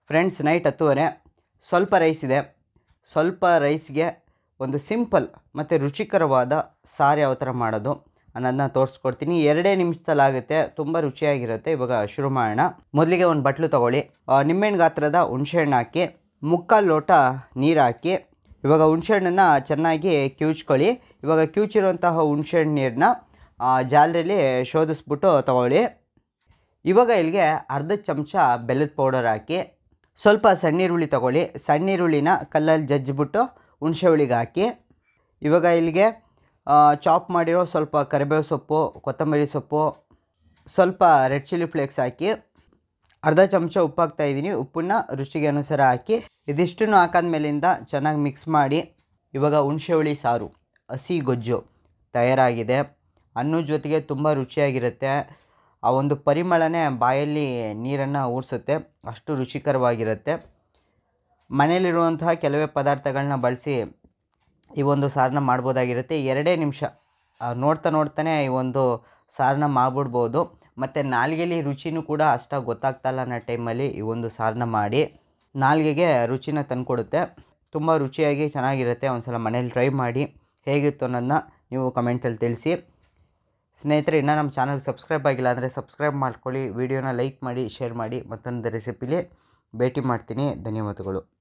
Friends, night 10:30 ಸ್ವಲ್ಪ rice ಇದೆ. ಸ್ವಲ್ಪ ರೈಸ್ಗೆ ಒಂದು ಸಿಂಪಲ್ ಮತ್ತು ರುಚಿಕರವಾದ ಸಾರು ಯಾವ ಥರ ಮಾಡೋದು ಅನ್ನೋದನ್ನ ತೋರಿಸ್ಕೊಡ್ತೀನಿ. 2 ನಿಮಿಷದಲ್ಲಾಗುತ್ತೆ, ತುಂಬ ರುಚಿಯಾಗಿರುತ್ತೆ. ಇವಾಗ ಶುರು ಮಾಡೋಣ. ಮೊದಲಿಗೆ ಒಂದು ಬಟ್ಲು ತೊಗೊಳ್ಳಿ, ನಿಂಬೆಹಣ್ಣು ಗಾತ್ರದ ಹುಣಸೆಹಣ್ಣು ಹಾಕಿ, 3/4 ಲೋಟ ನೀರು ಹಾಕಿ, ಇವಾಗ ಹುಣಸೆಹಣ್ಣನ್ನು ಚೆನ್ನಾಗಿ ಕಿವುಚ್ಕೊಳ್ಳಿ. ಇವಾಗ ಕಿವುಚಿರುವಂತಹ ಹುಣಸೆಹಣ್ಣು ನೀರನ್ನ ಜಾಲರಿಯಲ್ಲಿ ಶೋಧಿಸ್ಬಿಟ್ಟು ತೊಗೊಳ್ಳಿ. ಇವಾಗ ಇಲ್ಲಿಗೆ ಅರ್ಧ ಚಮಚ ಬೆಲ್ಲದ ಪೌಡರ್ ಹಾಕಿ, ಸ್ವಲ್ಪ ಸಣ್ಣೀರುಳ್ಳಿ ತೊಗೊಳ್ಳಿ. ಸಣ್ಣೀರುಳ್ಳಿನ ಕಲ್ಲಲ್ಲಿ ಜಜ್ಜಿಬಿಟ್ಟು ಹುಣಸೆ ಹುಳಿಗೆ ಹಾಕಿ, ಇವಾಗ ಇಲ್ಲಿಗೆ ಚಾಪ್ ಮಾಡಿರೋ ಸ್ವಲ್ಪ ಕರಿಬೇವು ಸೊಪ್ಪು, ಕೊತ್ತಂಬರಿ ಸೊಪ್ಪು, ಸ್ವಲ್ಪ ರೆಡ್ ಚಿಲ್ಲಿ ಫ್ಲೇಕ್ಸ್ ಹಾಕಿ, ಅರ್ಧ ಚಮಚ ಉಪ್ಪು ಹಾಕ್ತಾಯಿದ್ದೀನಿ. ಉಪ್ಪನ್ನ ರುಚಿಗೆ ಅನುಸಾರ ಹಾಕಿ, ಇದಿಷ್ಟನ್ನು ಹಾಕಾದ್ಮೇಲಿಂದ ಚೆನ್ನಾಗಿ ಮಿಕ್ಸ್ ಮಾಡಿ, ಇವಾಗ ಹುಣಸೆ ಹುಳಿ ಸಾರು ಹಸಿ ಗೊಜ್ಜು ತಯಾರಾಗಿದೆ. ಅನ್ನದ ಜೊತೆಗೆ ತುಂಬ ರುಚಿಯಾಗಿರುತ್ತೆ. ಆ ಒಂದು ಪರಿಮಳನೇ ಬಾಯಲ್ಲಿ ನೀರನ್ನು ಊರಿಸುತ್ತೆ, ಅಷ್ಟು ರುಚಿಕರವಾಗಿರುತ್ತೆ. ಮನೆಯಲ್ಲಿರುವಂತಹ ಕೆಲವೇ ಪದಾರ್ಥಗಳನ್ನ ಬಳಸಿ ಈ ಒಂದು ಸಾರನ್ನ ಮಾಡ್ಬೋದಾಗಿರುತ್ತೆ. 2 ನಿಮಿಷ ನೋಡ್ತಾನೆ ಈ ಒಂದು ಸಾರನ್ನ ಮಾಡಿಬಿಡ್ಬೋದು. ಮತ್ತು ನಾಲಿಗೆಯಲ್ಲಿ ರುಚಿನೂ ಕೂಡ ಅಷ್ಟಾಗಿ ಗೊತ್ತಾಗ್ತಾಯಿಲ್ಲ ಅನ್ನೋ ಟೈಮಲ್ಲಿ ಈ ಒಂದು ಸಾರನ್ನ ಮಾಡಿ ನಾಲಿಗೆಗೆ ರುಚಿನ ತಂದುಕೊಡುತ್ತೆ. ತುಂಬ ರುಚಿಯಾಗಿ ಚೆನ್ನಾಗಿರುತ್ತೆ. ಒಂದು ಸಲ ಮನೇಲಿ ಟ್ರೈ ಮಾಡಿ, ಹೇಗಿತ್ತು ಅನ್ನೋದನ್ನ ನೀವು ಕಮೆಂಟಲ್ಲಿ ತಿಳಿಸಿ. ಸ್ನೇಹಿತರೆ, ಇನ್ನೂ ನಮ್ಮ ಚಾನಲ್ಗೆ ಸಬ್ಸ್ಕ್ರೈಬ್ ಆಗಿಲ್ಲ ಅಂದರೆ ಸಬ್ಸ್ಕ್ರೈಬ್ ಮಾಡ್ಕೊಳ್ಳಿ. ವಿಡಿಯೋನ ಲೈಕ್ ಮಾಡಿ, ಶೇರ್ ಮಾಡಿ. ಮತ್ತೊಂದು ರೆಸಿಪಿಲಿ ಭೇಟಿ ಮಾಡ್ತೀನಿ. ಧನ್ಯವಾದಗಳು.